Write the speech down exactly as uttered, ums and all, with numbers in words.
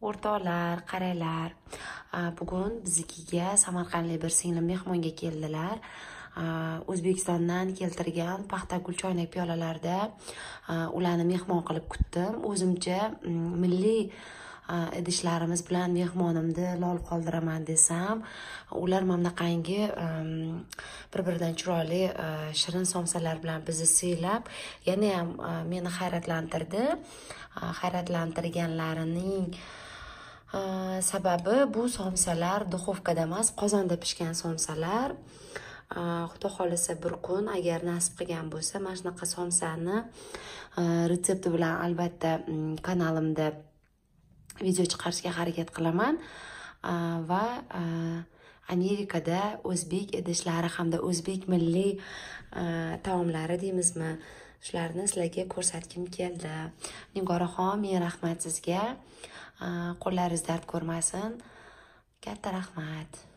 O'rtoqlar, qaranglar. Bugun biznikiga Samarqandlik bir singlim mehmonga keldilar. O'zbekistondan keltirgan paxta gul choynak piyolalarda ularni mehmon qilib kutdim. O'zimcha milliy idishlarimiz bilan mehmonimni lol qoldiraman desam, ular mamlaqangi bir-biridan chiroyli shirin somsalar bilan bizni siylab, yana ham meni hayratlantirdi. Hayratlantirganlarining sababi bu somsalar duxovkada emas, qozonda pishgan somsalar. Xudo xolisa bir kun agar nasib qilgan bo'lsa, mana shunaqa somsani retsepti bilan albatta kanalimda video chiqarishga harakat qilaman va Amerikada o'zbek idishlari hamda o'zbek milliy taomlari deymizmi, shularni sizlarga ko'rsatgim keldi. Nigoraxon, men rahmat sizga. Qo'llaringiz dard ko'rmasin. Katta rahmat.